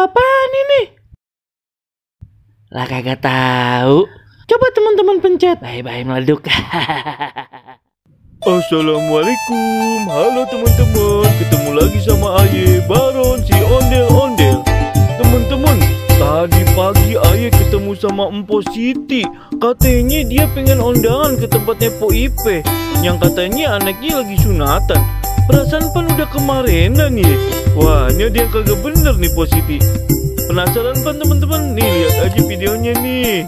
apaan ini? Lah kagak tahu. Coba teman-teman pencet. Bye-bye meleduk. Assalamualaikum, halo teman-teman, ketemu lagi sama Aye Baron si ondel-ondel. Teman-teman, tadi pagi Aye ketemu sama Empo Siti. Katanya dia pengen undangan ke tempatnya Po Ipe, yang katanya anaknya lagi sunatan. Perasaan pan udah kemarinan nih. Wah, ini dia kagak bener nih Po Siti. Penasaran pan teman-teman? Nih lihat aja videonya nih.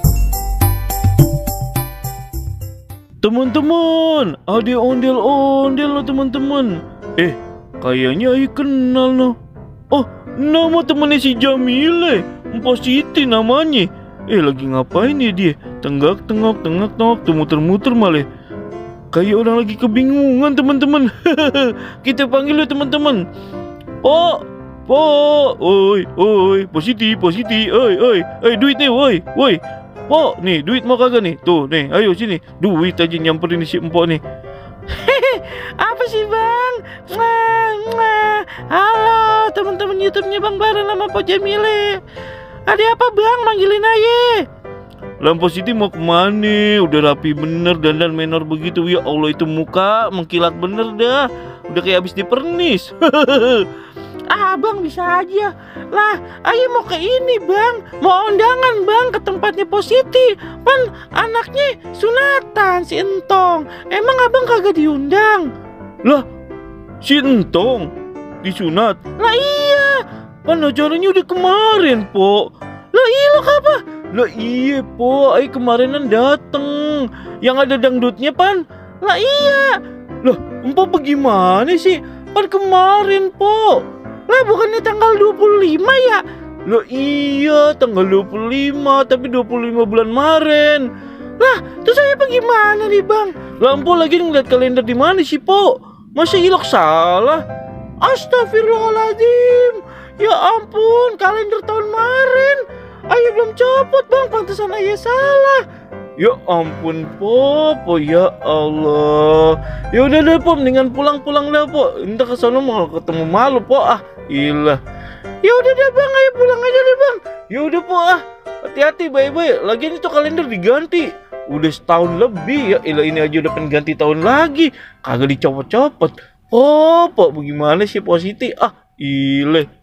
Teman-teman, ada ondel-ondel loh teman-teman. Kayaknya Ayu kenal loh. Oh, nama temannya si Jamile, Empo Siti namanya. Lagi ngapain ya dia? Tenggak-tenggok, tenggak-tenggok, muter-muter malah. Kayak orang lagi kebingungan teman-teman. Kita panggil loh teman-teman. Po, oi, Po Siti, oi, duitnya, woi. Po, nih duit mau kagak nih? Tuh, nih, ayo sini. Duit aja nyamperin si Empo nih. Apa sih bang? Halo teman-teman YouTube-nya Bang Baron sama Po Jamile. Ada apa bang? Manggilin aja. Lampu Siti mau kemana? Udah rapi bener, dandan menor begitu. Ya Allah, itu muka mengkilat bener dah. Udah kayak habis dipernis. Bang bisa aja. Lah, ayo mau ke ini bang. Mau undangan bang ke tempatnya Po Siti. Pan anaknya sunatan si Entong. Emang abang kagak diundang? Lah, si Entong disunat? Lah iya. Pan acaranya udah kemarin, Po. Lah iya lo apa? Lah iya, Po. Ayo kemarinan dateng. Yang ada dangdutnya, Pan. Lah iya. Lah, Empo bagaimana sih? Pan kemarin, Po. Lah bukannya tanggal 25 ya? Loh iya tanggal 25, tapi 25 bulan Maret. Lah terus saya bagaimana nih bang? Lampu lagi ngeliat kalender di mana sih Po? Masa ilok salah? Astagfirullahaladzim. Ya ampun, kalender tahun Maret Ayo belum copot bang, pantesan ayah salah. Ya ampun Po, ya Allah. Ya udah deh Po, mendingan pulang deh Po. Entah ke sana mau ketemu malu Po. Ilah. Ya udah deh bang, ayo pulang aja deh bang. Ya udah Po hati-hati bye-bye. Lagian itu kalender diganti. Udah setahun lebih ya. Ilah, ini aja udah pengen ganti tahun lagi. Kagak dicopot-copot. Po, bagaimana sih Po Siti? Ilah.